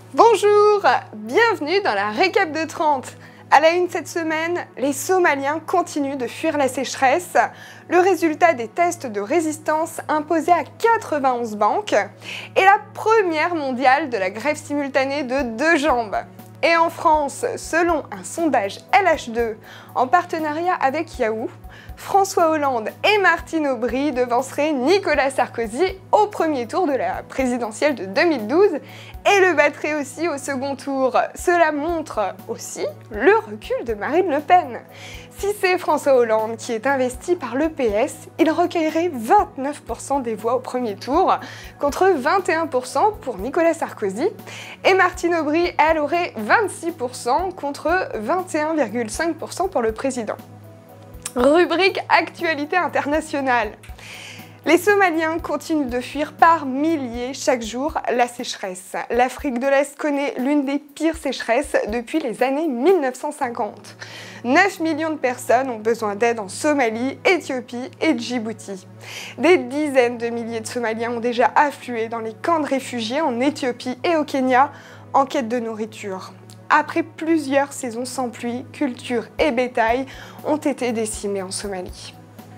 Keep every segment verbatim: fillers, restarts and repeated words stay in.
Bonjour, bienvenue dans la récap de trente. À la une cette semaine, les Somaliens continuent de fuir la sécheresse. Le résultat des tests de résistance imposés à quatre-vingt-onze banques et la première mondiale de la grève simultanée de deux jambes. Et en France, selon un sondage L H deux en partenariat avec Yahoo, François Hollande et Martine Aubry devanceraient Nicolas Sarkozy au premier tour de la présidentielle de deux mille douze et le battraient aussi au second tour. Cela montre aussi le recul de Marine Le Pen. Si c'est François Hollande qui est investi par l'E P S, il recueillerait vingt-neuf pour cent des voix au premier tour, contre vingt et un pour cent pour Nicolas Sarkozy, et Martine Aubry, elle, aurait vingt-six pour cent contre vingt et un virgule cinq pour cent pour le président. Rubrique Actualité internationale. Les Somaliens continuent de fuir par milliers chaque jour la sécheresse. L'Afrique de l'Est connaît l'une des pires sécheresses depuis les années mille neuf cent cinquante. neuf millions de personnes ont besoin d'aide en Somalie, Éthiopie et Djibouti. Des dizaines de milliers de Somaliens ont déjà afflué dans les camps de réfugiés en Éthiopie et au Kenya en quête de nourriture. Après plusieurs saisons sans pluie, culture et bétail ont été décimés en Somalie.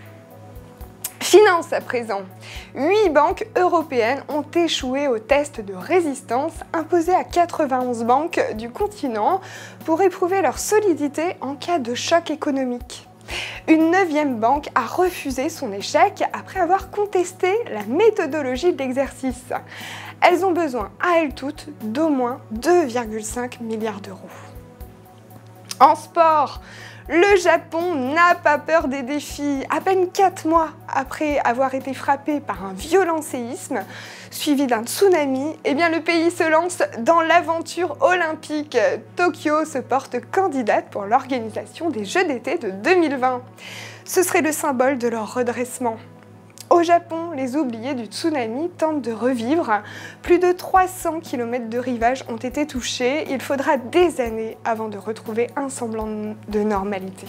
Finance à présent. Huit banques européennes ont échoué au test de résistance imposé à quatre-vingt-onze banques du continent pour éprouver leur solidité en cas de choc économique. Une neuvième banque a refusé son échec après avoir contesté la méthodologie de l'exercice. Elles ont besoin à elles toutes d'au moins deux virgule cinq milliards d'euros. En sport, le Japon n'a pas peur des défis. À peine quatre mois après avoir été frappé par un violent séisme, suivi d'un tsunami, eh bien le pays se lance dans l'aventure olympique. Tokyo se porte candidate pour l'organisation des Jeux d'été de deux mille vingt. Ce serait le symbole de leur redressement. Au Japon, les oubliés du tsunami tentent de revivre. Plus de trois cents kilomètres de rivage ont été touchés. Il faudra des années avant de retrouver un semblant de normalité.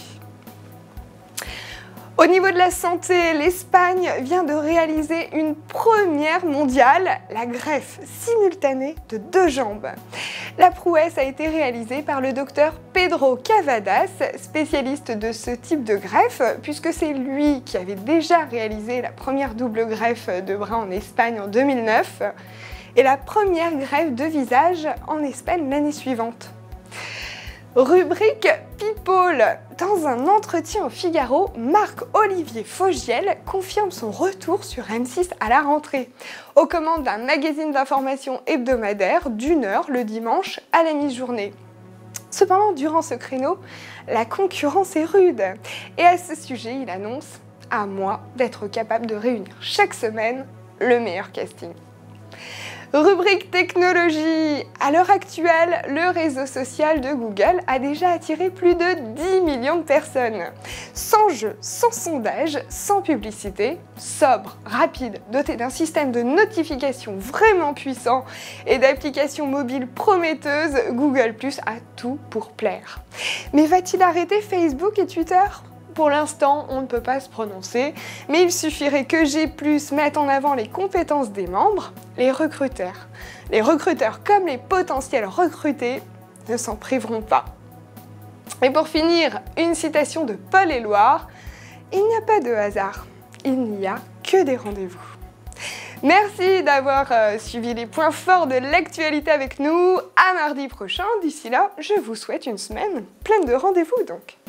Au niveau de la santé, l'Espagne vient de réaliser une première mondiale, la greffe simultanée de deux jambes. La prouesse a été réalisée par le docteur Pedro Cavadas, spécialiste de ce type de greffe, puisque c'est lui qui avait déjà réalisé la première double greffe de bras en Espagne en deux mille neuf et la première greffe de visage en Espagne l'année suivante. Rubrique People. Dans un entretien au Figaro, Marc-Olivier Fogiel confirme son retour sur M six à la rentrée, aux commandes d'un magazine d'information hebdomadaire d'une heure le dimanche à la mi-journée. Cependant, durant ce créneau, la concurrence est rude. Et à ce sujet, il annonce « à moi d'être capable de réunir chaque semaine le meilleur casting ». Rubrique technologie. À l'heure actuelle, le réseau social de Google a déjà attiré plus de dix millions de personnes. Sans jeu, sans sondage, sans publicité, sobre, rapide, doté d'un système de notification vraiment puissant et d'applications mobiles prometteuses, Google plus a tout pour plaire. Mais va-t-il arrêter Facebook et Twitter ? Pour l'instant, on ne peut pas se prononcer, mais il suffirait que G plus, mette en avant les compétences des membres, les recruteurs. Les recruteurs comme les potentiels recrutés ne s'en priveront pas. Et pour finir, une citation de Paul Éluard, « Il n'y a pas de hasard, il n'y a que des rendez-vous ». Merci d'avoir euh, suivi les points forts de l'actualité avec nous. À mardi prochain. D'ici là, je vous souhaite une semaine pleine de rendez-vous donc.